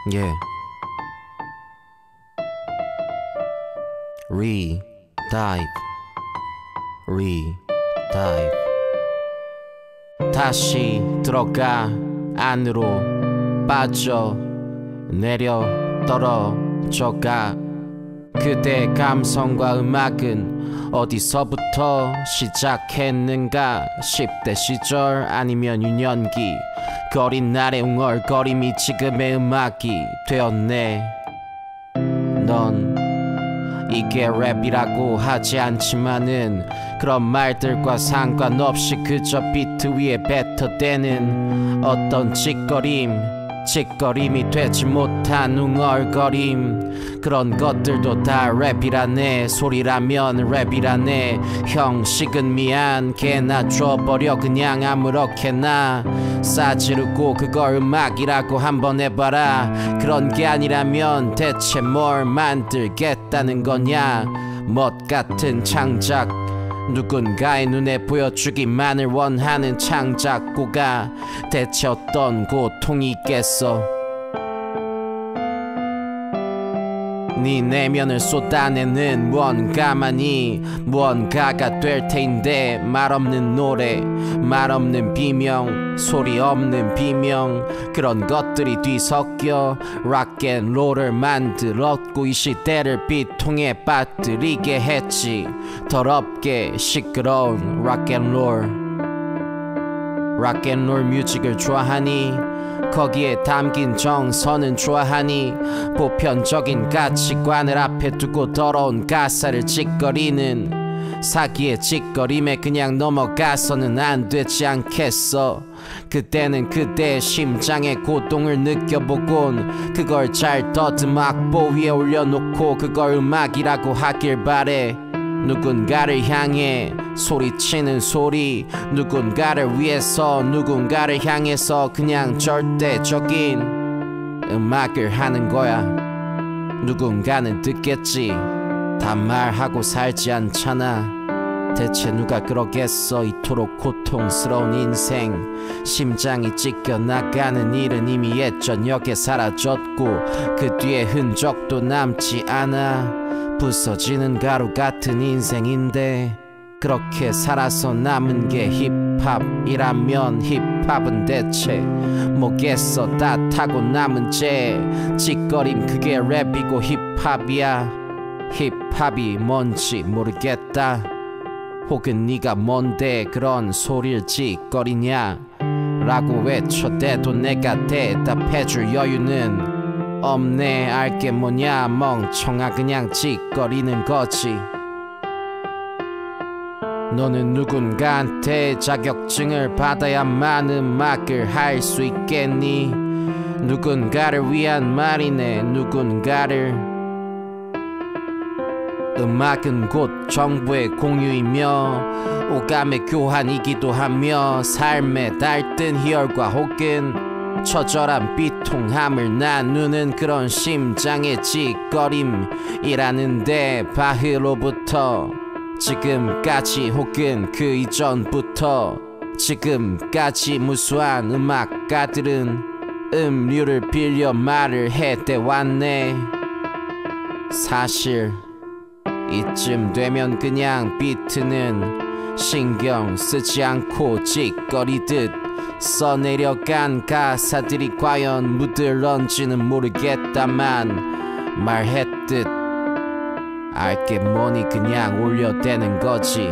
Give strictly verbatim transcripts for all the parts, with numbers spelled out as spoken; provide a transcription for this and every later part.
Yeah. Re-dive, re-dive. 다시 들어가 안으로 빠져 내려 떨어져가. 그대 감성과 음악은 어디서부터 시작했는가. 십 대 시절 아니면 유년기, 그 어린 날의 웅얼거림이 지금의 음악이 되었네. 넌 이게 랩이라고 하지 않지만은 그런 말들과 상관없이 그저 비트 위에 뱉어대는 어떤 짓거림, 짓거림이 되지 못한 웅얼거림, 그런 것들도 다 랩이라네. 소리라면 랩이라네. 형식은 미안 개나 줘버려 그냥 아무렇게나 싸지르고 그걸 음악이라고 한번 해봐라. 그런 게 아니라면 대체 뭘 만들겠다는 거냐. 멋 같은 창작, 누군가의 눈에 보여주기만을 원하는 창작고가 대체 어떤 고통이 있겠어. 네 내면을 쏟아내는 무언가만이 무언가가 될 테인데, 말없는 노래, 말없는 비명, 소리 없는 비명, 그런 것들이 뒤섞여 락앤롤을 만들었고 이 시대를 비통에 빠뜨리게 했지. 더럽게 시끄러운 락앤롤. 락앤롤 뮤직을 좋아하니? 거기에 담긴 정서는 좋아하니? 보편적인 가치관을 앞에 두고 더러운 가사를 짓거리는 사기의 짓거림에 그냥 넘어가서는 안 되지 않겠어. 그때는 그대의 심장의 고통을 느껴보곤 그걸 잘 더듬어 악보 위에 올려놓고 그걸 음악이라고 하길 바래. 누군가를 향해 소리치는 소리, 누군가를 위해서 누군가를 향해서 그냥 절대적인 음악을 하는 거야. 누군가는 듣겠지. 다 말하고 살지 않잖아. 대체 누가 그러겠어. 이토록 고통스러운 인생, 심장이 찢겨나가는 일은 이미 옛저녁에 사라졌고 그 뒤에 흔적도 남지 않아. 부서지는 가루 같은 인생인데 그렇게 살아서 남은 게 힙합이라면 힙합은 대체 뭐겠어. 다 타고 남은 죄 짓거림, 그게 랩이고 힙합이야. 힙합이 뭔지 모르겠다. 혹은 네가 뭔데 그런 소리를 짓거리냐 라고 외쳐대도 내가 대답해줄 여유는 없네. 알게 뭐냐 멍청아, 그냥 짓거리는 거지. 너는 누군가한테 자격증을 받아야만 음악을 할 수 있겠니? 누군가를 위한 말이네. 누군가를. 음악은 곧 정보의 공유이며 오감의 교환이기도 하며 삶의 달뜬 희열과 혹은 처절한 비통함을 나누는 그런 심장의 짓거림이라는데, 바흐로부터 지금까지 혹은 그 이전부터 지금까지 무수한 음악가들은 음료를 빌려 말을 해대왔네. 사실 이쯤 되면 그냥 비트는 신경 쓰지 않고 짓거리듯 써내려간 가사들이 과연 묻을런지는 모르겠다만 말했듯 알게 뭐니 그냥 올려대는 거지.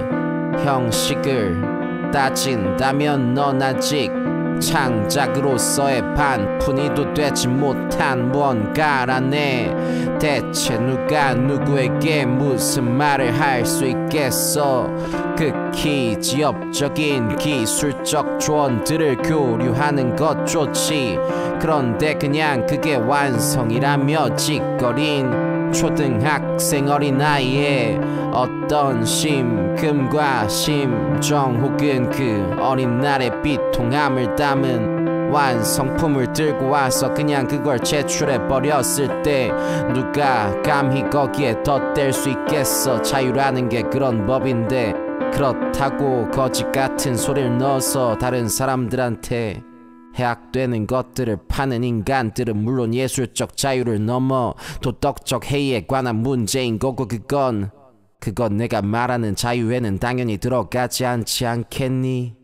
형식을 따진다면 넌 아직 창작으로서의 반푼이도 되지 못한 무언가라네. 대체 누가 누구에게 무슨 말을 할 수 있겠어. 극히 지엽적인 기술적 조언들을 교류하는 것 좋지. 그런데 그냥 그게 완성이라며 짓거린 초등학생 어린아이의 어떤 심금과 심정 혹은 그 어린 날의 비통함을 담은 완성품을 들고 와서 그냥 그걸 제출해버렸을 때 누가 감히 거기에 덧댈 수 있겠어. 자유라는 게 그런 법인데 그렇다고 거짓 같은 소리를 넣어서 다른 사람들한테 해악되는 것들을 파는 인간들은 물론 예술적 자유를 넘어 도덕적 해이에 관한 문제인 거고 그건 그건 내가 말하는 자유에는 당연히 들어가지 않지 않겠니?